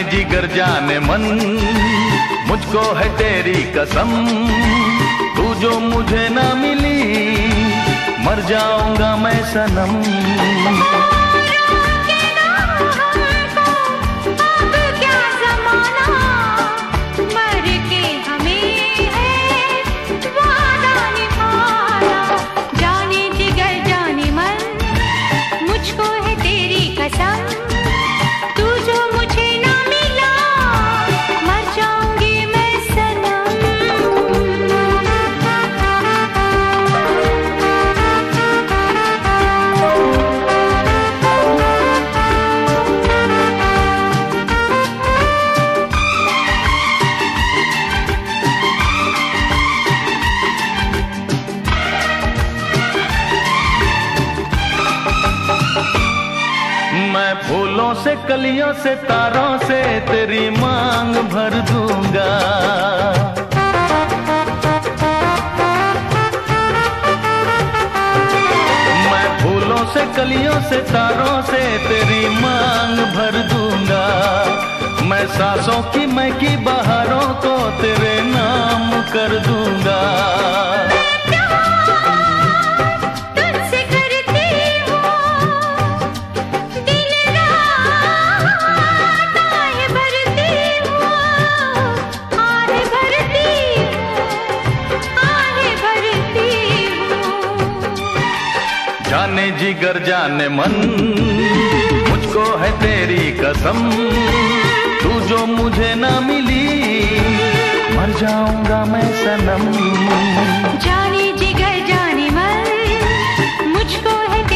जिगर जाने मन, मुझको है तेरी कसम, तू जो मुझे ना मिली मर जाऊंगा मैं सनम। मैं फूलों से कलियों से तारों से तेरी मांग भर दूंगा। मैं फूलों से कलियों से तारों से तेरी मांग भर दूंगा। मैं सांसों की महकी बहारों को तेरे नाम कर दूंगा। जाने जिगर जाने मन, मुझको है तेरी कसम, तू जो मुझे ना मिली मर जाऊंगा मैं सनम। जाने जिगर जाने मन, मुझको है